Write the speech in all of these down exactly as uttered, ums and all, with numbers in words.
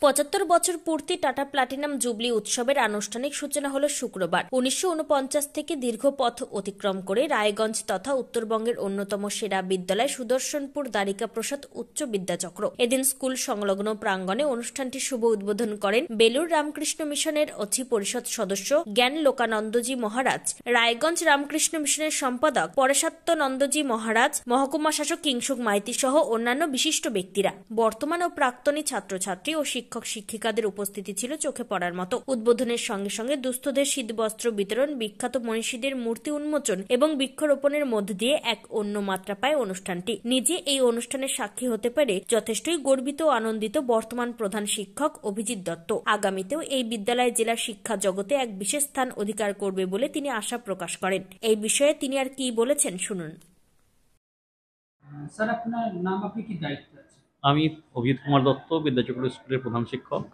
পঁচাত্তর বছর পূর্তি টাটা প্লাটিনাম জুবলি উৎসবের আনুষ্ঠানিক সূচনা হল শুক্রবার। উনিশশো উনপঞ্চাশ থেকে দীর্ঘ পথ অতিক্রম করে রায়গঞ্জ তথা উত্তরবঙ্গের অন্যতম সেরা বিদ্যালয় সুদর্শনপুর দ্বারিকা প্রসাদ উচ্চ বিদ্যাচক্র। এদিন স্কুল সংলগ্ন প্রাঙ্গণে অনুষ্ঠানটি শুভ উদ্বোধন করেন বেলুর রামকৃষ্ণ মিশনের অধি পরিষদ সদস্য জ্ঞান লোকানন্দজি মহারাজ, রায়গঞ্জ রামকৃষ্ণ মিশনের সম্পাদক পরেশাত্মানন্দজি মহারাজ, মহকুমা শাসক কিংসুক মাইতি সহ অন্যান্য বিশিষ্ট ব্যক্তিরা। বর্তমান ও প্রাক্তনী ছাত্রছাত্রী ও শিক্ষক শিক্ষিকাদের উপস্থিতি ছিল চোখে পড়ার মতো। উদ্বোধনের সঙ্গে সঙ্গে দুস্থদের শীতবস্ত্র বিতরণ, বিখ্যাত মনীষীদের মূর্তি উন্মোচন এবং বৃক্ষরোপণের মধ্য দিয়ে এক অন্য মাত্রা পায় অনুষ্ঠানটি। নিজে এই অনুষ্ঠানের সাক্ষী হতে পারে যথেষ্টই গর্বিত ও আনন্দিত বর্তমান প্রধান শিক্ষক অভিজিৎ দত্ত। আগামীতেও এই বিদ্যালয় জেলা শিক্ষা জগতে এক বিশেষ স্থান অধিকার করবে বলে তিনি আশা প্রকাশ করেন। এই বিষয়ে তিনি আর কি বলেছেন শুনুন। স্যার, আপনার নাম, আপনি কি দায়িত্ব আছে? আমি অভিজিৎ কুমার দত্ত, বিদ্যাচক্র স্কুলের প্রধান শিক্ষক।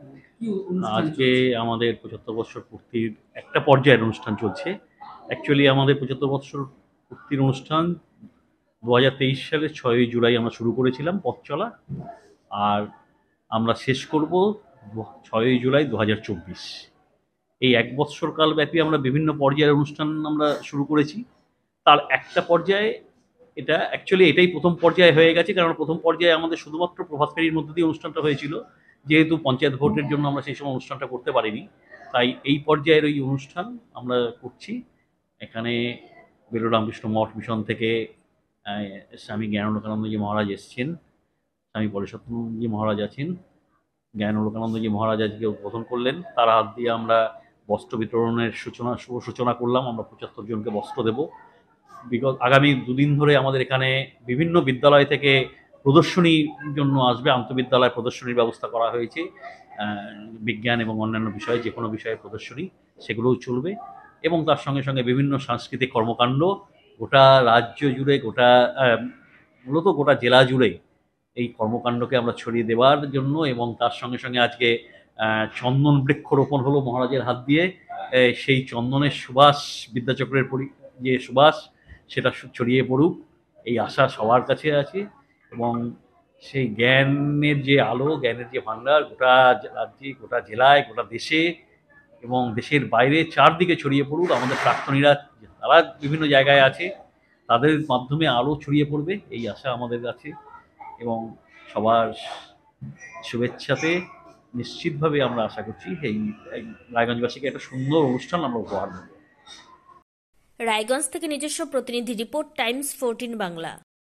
আজকে আমাদের পঁচাত্তর বছর পূর্তির একটা পর্যায়ের অনুষ্ঠান চলছে। অ্যাকচুয়ালি আমাদের পঁচাত্তর বছর পূর্তির অনুষ্ঠান দু হাজার তেইশ সালের ছয়ই জুলাই আমরা শুরু করেছিলাম পথ চলা, আর আমরা শেষ করব ছয়ই জুলাই দু হাজার চব্বিশ। এই এক বৎসর কাল ব্যাপী আমরা বিভিন্ন পর্যায়ের অনুষ্ঠান আমরা শুরু করেছি। তার একটা পর্যায়ে এটা অ্যাকচুয়ালি এটাই প্রথম পর্যায়ে হয়ে গেছে, কারণ প্রথম পর্যায়ে আমাদের শুধুমাত্র প্রভাতফেরির মধ্যে দিয়ে অনুষ্ঠানটা হয়েছিল। যেহেতু পঞ্চায়েত ভোটের জন্য আমরা সেই সময় অনুষ্ঠানটা করতে পারিনি, তাই এই পর্যায়ের ওই অনুষ্ঠান আমরা করছি। এখানে বেলুর রামকৃষ্ণ মঠ মিশন থেকে স্বামী জ্ঞানলোকানন্দজি মহারাজ এসছেন, স্বামী পরেশাত্মানন্দজি মহারাজ আছেন। জ্ঞানলোকানন্দজি মহারাজ আজকে উদ্বোধন করলেন। তার হাত দিয়ে আমরা বস্ত্র বিতরণের সূচনা শুভ সূচনা করলাম। আমরা পঁচাত্তর জনকে বস্ত্র দেব। বিগত আগামী দুদিন ধরে আমাদের এখানে বিভিন্ন বিদ্যালয় থেকে প্রদর্শনীর জন্য আসবে। আন্তঃবিদ্যালয় প্রদর্শনীর ব্যবস্থা করা হয়েছে। বিজ্ঞান এবং অন্যান্য বিষয়ে যে কোনো বিষয়ে প্রদর্শনী সেগুলোও চলবে, এবং তার সঙ্গে সঙ্গে বিভিন্ন সাংস্কৃতিক কর্মকাণ্ড গোটা রাজ্য জুড়ে, গোটা মূলত গোটা জেলা জুড়ে এই কর্মকাণ্ডকে আমরা ছড়িয়ে দেওয়ার জন্য, এবং তার সঙ্গে সঙ্গে আজকে চন্দন বৃক্ষরোপণ হলো মহারাজের হাত দিয়ে। সেই চন্দনের সুবাস, বিদ্যাচক্রের যে সুবাস, সেটা ছড়িয়ে পড়ুক এই আশা সবার কাছে আছে। এবং সেই জ্ঞানের যে আলো, জ্ঞানের যে ভাণ্ডার গোটা রাজ্যে, গোটা জেলায়, গোটা দেশে এবং দেশের বাইরে চারদিকে ছড়িয়ে পড়ুক। আমাদের প্রাক্তনীরা তারা বিভিন্ন জায়গায় আছে, তাদের মাধ্যমে আলো ছড়িয়ে পড়বে এই আশা আমাদের আছে, এবং সবার শুভেচ্ছাতে নিশ্চিতভাবে আমরা আশা করছি এই রায়গঞ্জবাসীকে একটা সুন্দর অনুষ্ঠান আমরা উপহার দেব। রায়গঞ্জ থেকে নিজস্ব প্রতিনিধি রিপোর্ট, টাইমস ফোরটিন বাংলা।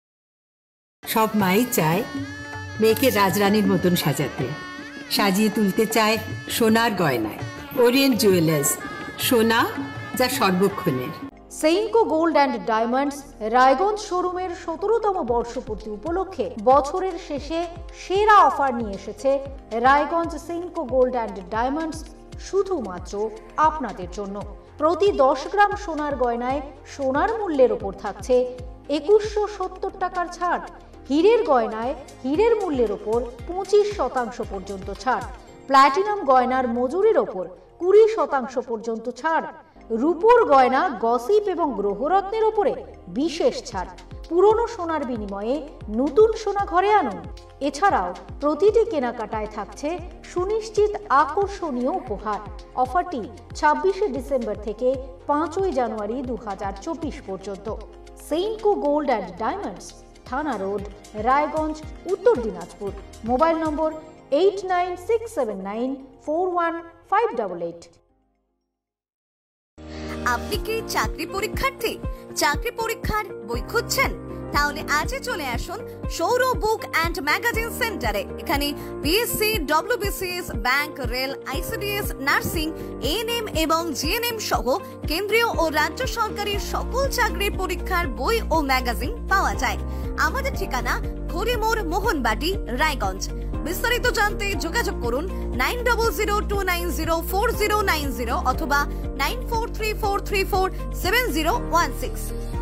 সব মাই চায় মেয়েকে রাজরানীর মতন সাজাতে, সাজিয়ে তুলতে চায় সোনার গয়নায়। ওরিয়েন্ট জুয়েলার্স, সোনা যা সর্বক্ষণের। Senco gold and diamonds Raiganj শোরুমের সতেরোতম বর্ষপূর্তি উপলক্ষে বছরের শেষে সেরা অফার নিয়ে এসেছে Raiganj Senco gold and diamonds, শুধুমাত্র আপনাদের জন্য। প্রতি দশ গ্রাম সোনার গয়নায় সোনার মূল্যের ওপর থাকছে একুশশো সত্তর টাকার ছাড়। হীরের গয়নায় হীরের মূল্যের ওপর পঁচিশ শতাংশ পর্যন্ত ছাড়। প্ল্যাটিনাম গয়নার মজুরির ওপর কুড়ি শতাংশ পর্যন্ত ছাড়। রূপোর গয়না, গসিপ এবং গ্রহরত্নের ওপরে বিশেষ ছাড়। পুরনো সোনার বিনিময়ে নতুন সোনা ঘরে আনুন। এছাড়াও প্রতিটি কেনাকাটায় থাকছে সুনিশ্চিত আকর্ষণীয় উপহার। অফারটি ছাব্বিশে ডিসেম্বর থেকে পাঁচই জানুয়ারি দু হাজার চব্বিশ পর্যন্ত। সেইনকো গোল্ড অ্যান্ড ডায়মন্ডস, থানা road, Raiganj, Uttar Dinajpur. Mobile number eight nine six seven nine four one five double eight. আপনি কি চাকরি পরীক্ষার্থী? চাকরি পরীক্ষার বই খুঁজছেন? তাহলে আজই চলে আসুন সৌরভ বুক অ্যান্ড ম্যাগাজিন সেন্টারে। এখানে PSC, WBCS, bank, rail, ICDS, nursing, ANM এবং জিএনএম সহ কেন্দ্রীয় ও রাজ্য সরকারি সকল চাকরির পরীক্ষার বই ও ম্যাগাজিন পাওয়া যায়। আমাদের ঠিকানা খড়িমোড়, মোহনবাটি, রায়গঞ্জ। বিস্তারিত জানতে যোগাযোগ করুন nine double zero two nine zero four zero nine zero অথবা nine four three four three four seven zero one six.